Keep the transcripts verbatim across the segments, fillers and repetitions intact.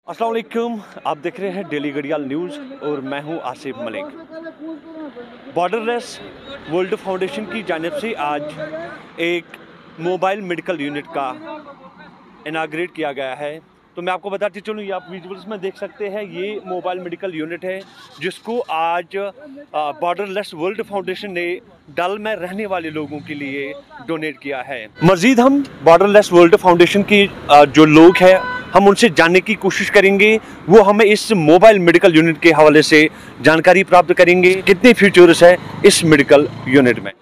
अस्सलाम वालेकुम, आप देख रहे हैं डेली घड़ियाल न्यूज़ और मैं हूं Asif Malik. Borderless world foundation की जानिब से आज एक मोबाइल मेडिकल यूनिट का इनाग्रेट किया गया है। तो मैं आपको बताती चलूँ, ये आप विजुअल्स में देख सकते हैं, ये मोबाइल मेडिकल यूनिट है जिसको आज बॉर्डरलेस वर्ल्ड फाउंडेशन ने डल में रहने वाले लोगों के लिए डोनेट किया है। मज़ीद हम बॉर्डरलेस वर्ल्ड फाउंडेशन की जो लोग हैं हम उनसे जानने की कोशिश करेंगे, वो हमें इस मोबाइल मेडिकल यूनिट के हवाले से जानकारी प्राप्त करेंगे, कितने फीचर्स है इस मेडिकल यूनिट में।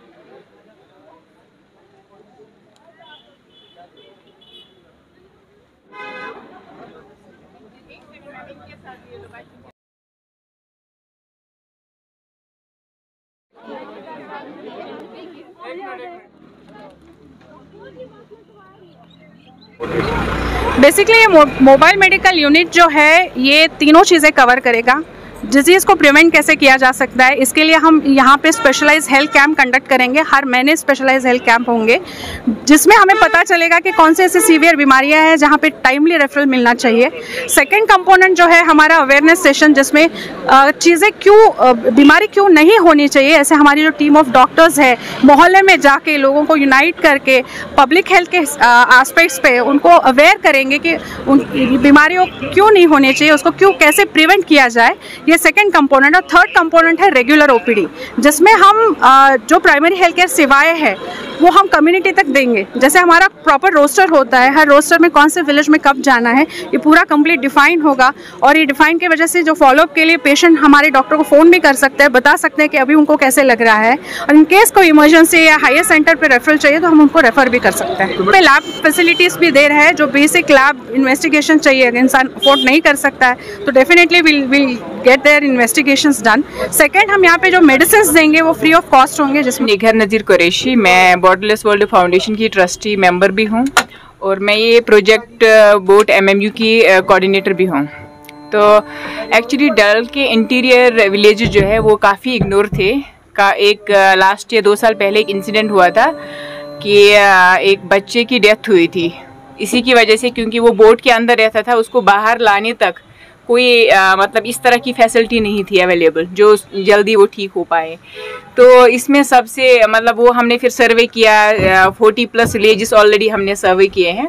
बेसिकली ये मोबाइल मेडिकल यूनिट जो है ये तीनों चीज़ें कवर करेगा। डिजीज़ को प्रिवेंट कैसे किया जा सकता है, इसके लिए हम यहाँ पे स्पेशलाइज हेल्थ कैंप कंडक्ट करेंगे। हर महीने स्पेशलाइज हेल्थ कैंप होंगे जिसमें हमें पता चलेगा कि कौन से ऐसी सीवियर बीमारियाँ हैं जहाँ पे टाइमली रेफरल मिलना चाहिए। सेकंड कंपोनेंट जो है हमारा अवेयरनेस सेशन, जिसमें चीज़ें क्यों बीमारी क्यों नहीं होनी चाहिए, ऐसे हमारी जो टीम ऑफ डॉक्टर्स है मोहल्ले में जाके लोगों को यूनाइट करके पब्लिक हेल्थ के एस्पेक्ट्स पे उनको अवेयर करेंगे कि उन बीमारियों क्यों नहीं होनी चाहिए, उसको क्यों कैसे प्रिवेंट किया जाए। ये सेकंड कंपोनेंट। और थर्ड कंपोनेंट है रेगुलर ओपीडी, जिसमें हम जो प्राइमरी हेल्थ केयर सेवाएं हैं वो हम कम्युनिटी तक देंगे। जैसे हमारा प्रॉपर रोस्टर होता है, हर रोस्टर में कौन से विलेज में कब जाना है ये पूरा कंप्लीट डिफाइन होगा। और ये डिफाइन की वजह से जो फॉलोअप के लिए पेशेंट हमारे डॉक्टर को फ़ोन भी कर सकते हैं, बता सकते हैं कि अभी उनको कैसे लग रहा है, और इन केस कोई इमरजेंसी या हायर सेंटर पर रेफरल चाहिए तो हम उनको रेफर भी कर सकते हैं। पे लैब फैसिलिटीज़ भी दे रहे हैं, जो बेसिक लैब इन्वेस्टिगेशन चाहिए अगर इंसान अफोर्ड नहीं कर सकता है तो definitely will will get their investigations done. Second, हम यहाँ पे जो मेडिसिन देंगे वो फ्री ऑफ कॉस्ट होंगे। जिसमें निगर नज़ीर कुरैशी, मैं बॉर्डरलेस वर्ल्ड फाउंडेशन की ट्रस्टी मेंबर भी हूँ और मैं ये प्रोजेक्ट बोट एमएमयू की कोऑर्डिनेटर भी हूँ। तो एक्चुअली डल के इंटीरियर विलेज जो है वो काफ़ी इग्नोर थे। का एक लास्ट या दो साल पहले एक इंसिडेंट हुआ था कि एक बच्चे की डेथ हुई थी इसी की वजह से, क्योंकि वो बोट के अंदर रहता था, उसको बाहर लाने तक कोई आ, मतलब इस तरह की फैसिलिटी नहीं थी अवेलेबल जो जल्दी वो ठीक हो पाए। तो इसमें सबसे मतलब वो हमने फिर सर्वे किया, फोर्टी प्लस विलेजेस ऑलरेडी हमने सर्वे किए हैं।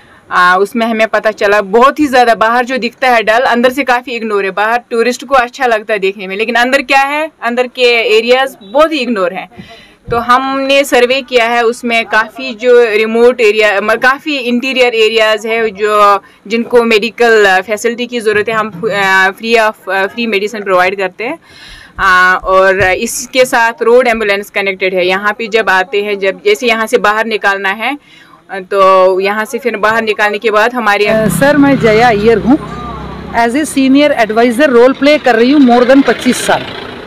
आ, उसमें हमें पता चला बहुत ही ज़्यादा बाहर जो दिखता है डल अंदर से काफ़ी इग्नोर है। बाहर टूरिस्ट को अच्छा लगता है देखने में, लेकिन अंदर क्या है, अंदर के एरियाज़ बहुत ही इग्नोर हैं। तो हमने सर्वे किया है, उसमें काफ़ी जो रिमोट एरिया, काफ़ी इंटीरियर एरियाज़ है जो जिनको मेडिकल फैसिलिटी की ज़रूरत है, हम free of free medicine provide करते हैं। आ, और इसके साथ रोड एम्बुलेंस कनेक्टेड है। यहाँ पे जब आते हैं, जब जैसे यहाँ से बाहर निकालना है तो यहाँ से फिर बाहर निकालने के बाद हमारे uh, सर मैं जया अय्यर हूँ, as a senior advisor role play कर रही हूँ मोर देन पच्चीस साल।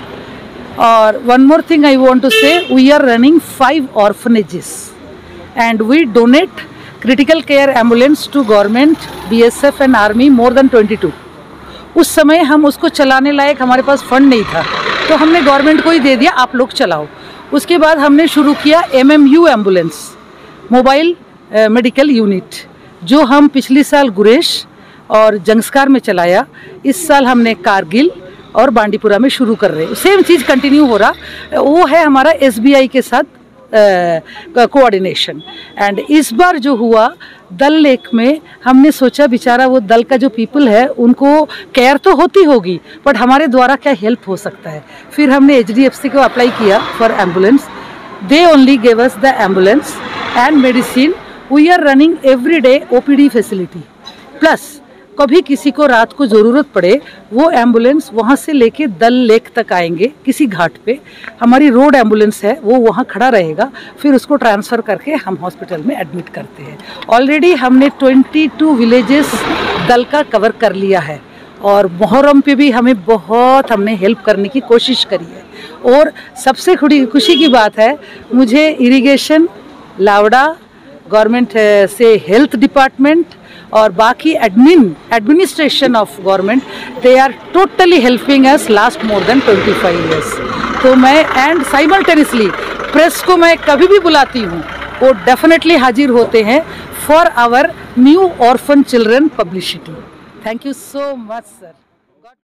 और one more thing I want to say, we are running five orphanages and we donate critical care ambulance to government, BSF and army more than twenty two. उस समय हम उसको चलाने लायक हमारे पास फंड नहीं था तो हमने गवर्नमेंट को ही दे दिया, आप लोग चलाओ। उसके बाद हमने शुरू किया MMU ambulance, mobile medical unit, जो हम पिछली साल गुरेश और जंगस्कार में चलाया। इस साल हमने कारगिल और बांडीपुरा में शुरू कर रहे हैं। सेम चीज़ कंटिन्यू हो रहा, वो है हमारा एसबीआई के साथ कोऑर्डिनेशन। एंड इस बार जो हुआ दल लेक में, हमने सोचा बेचारा वो दल का जो पीपल है उनको केयर तो होती होगी बट हमारे द्वारा क्या हेल्प हो सकता है। फिर हमने एचडीएफसी को अप्लाई किया for ambulance, they only give us the ambulance and medicine. We are running every day OPD facility, plus कभी किसी को रात को ज़रूरत पड़े वो एम्बुलेंस वहाँ से लेके दल लेक तक आएंगे। किसी घाट पे हमारी रोड एम्बुलेंस है, वो वहाँ खड़ा रहेगा, फिर उसको ट्रांसफ़र करके हम हॉस्पिटल में एडमिट करते हैं। ऑलरेडी हमने बाईस विलेजेस दल का कवर कर लिया है और मुहर्रम पे भी हमें बहुत हमने हेल्प करने की कोशिश करी है। और सबसे खुशी की बात है, मुझे इरिगेशन, लावड़ा गवर्नमेंट से हेल्थ डिपार्टमेंट और बाकी admin administration of government, they are totally helping us last more than twenty five years. तो मैं एंड साइमल्टेनियसली प्रेस को मैं कभी भी बुलाती हूँ, वो डेफिनेटली हाजिर होते हैं for our new orphan children publicity. Thank you so much sir.